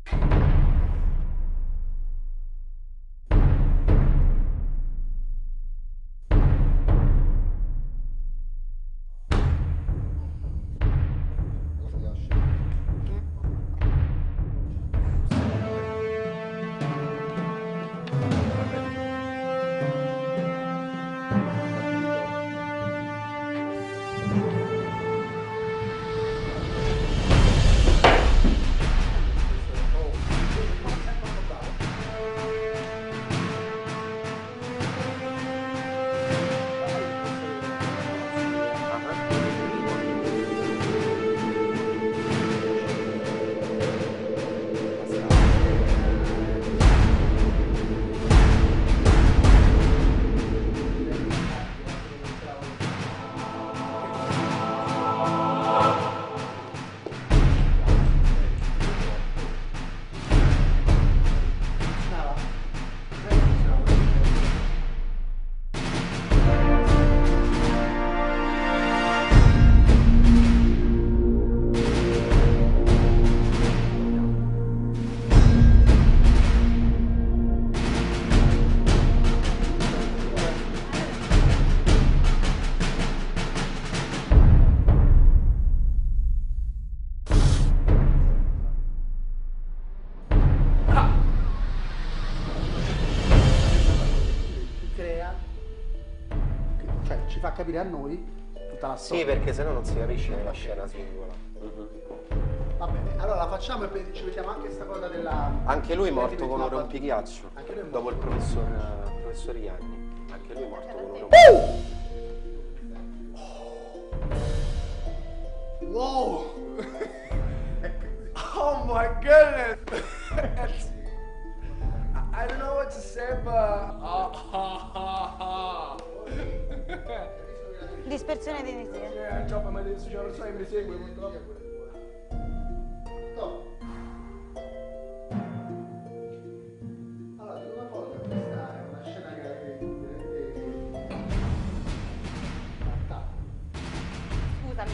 Ci fa capire a noi tutta la storia. Sì, perché sennò non si capisce la scena singola. Va bene, allora la facciamo e poi ci vediamo anche sta cosa della... Anche lui è morto con un della- rompighiaccio. Anche lui è morto. Dopo il professor Ianni. Anche lui è morto con un rompighiaccio. Wow! Oh my goodness! I don't know what to say, but... Dispersione di energia. Ciao, ma adesso c'è una persona che mi segue, purtroppo. Allora, dico una cosa, questa è una scena che Scusami.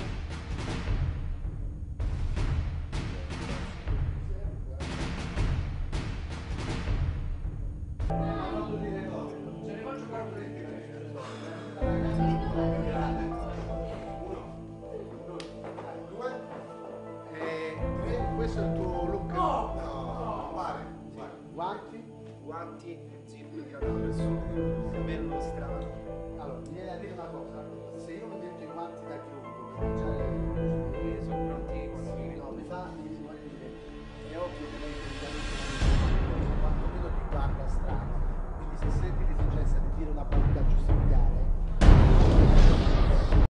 Questo è il tuo look? No, pare. Guanti? Guanti, zip, bello strano. Allora, mi viene a dire una cosa.